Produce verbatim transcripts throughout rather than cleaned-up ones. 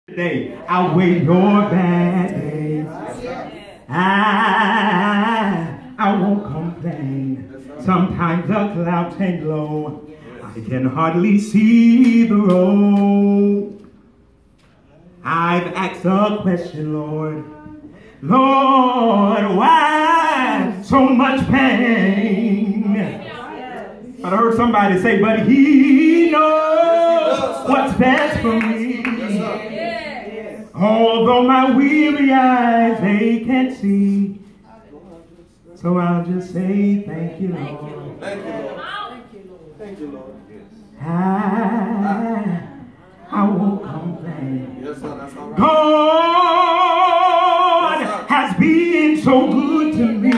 Today, I'll wait your bad days. I, I won't complain. Sometimes the clouds hang low. I can hardly see the road. I've asked a question, Lord. Lord, why so much pain? I heard somebody say, but he knows what's best for me. Although my weary eyes, they can't see. So I'll just say thank you, Lord. Thank you, Lord. Thank you, Lord. I, I won't complain. Yes, sir, that's all right. God yes, has been so good to me.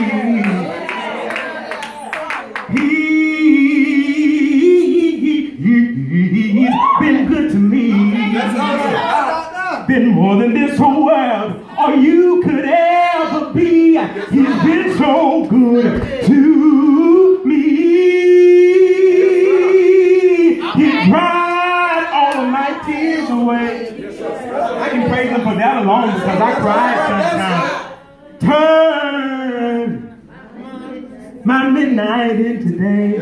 He, he's been good to me. That's all right. Been more than this whole world or you could ever be. He's been so good to me. He cried all of my tears away. I can praise him for that alone because I cried sometimes. Turn my midnight into day.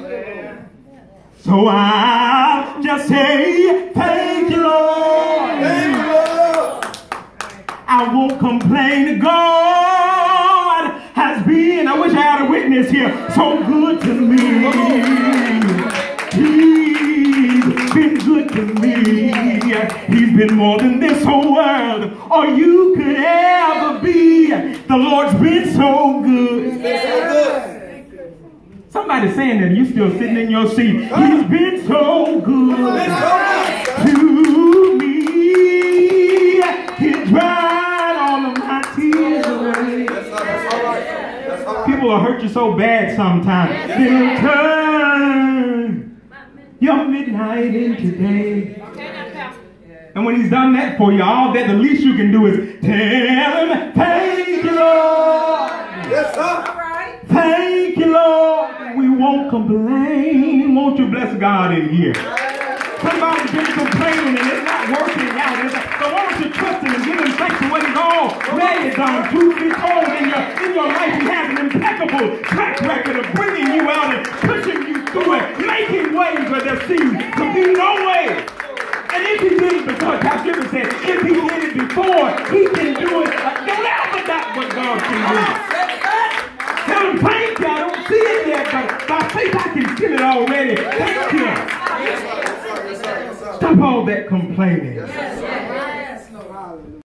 So I'll just say thank you, Lord. Thank you, Lord. I won't complain. God has been, I wish I had a witness here, so good to me. He's been good to me. He's been more than this whole world or you could ever be. The Lord's been so good. He's been so good. Somebody saying that you still sitting in your seat. He's been so good to me. He dried all of my tears away. People will hurt you so bad sometimes. Then turn your midnight into day. And when he's done that for you, all that the least you can do is tell him, thank you, Lord. Yes, sir. Thank you, Lord. We won't complain. Won't you bless God in here? Somebody's been complaining and it's not working out. So why don't you trust him and give him thanks for what he's already done? Truth be told, in your, in your life, he has an impeccable track record of bringing you out and pushing you through it, making ways where there seems to be no way. And if he did it before, Pastor Jimmy said, if he did it before, he can do it. Don't ever doubt what God can do. Tell him, thank you. I don't see it yet, but by faith I can feel it already. Thank you. Stop all that complaining.